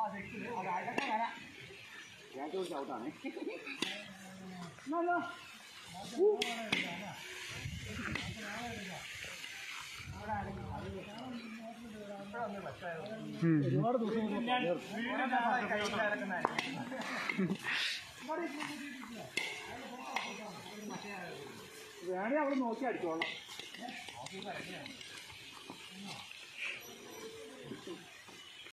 ഞാൻ ചോദിച്ച ഔട്ടാണ് ഒരുപാട് വേണേ അവിടെ നോക്കി അടിച്ചോളാം.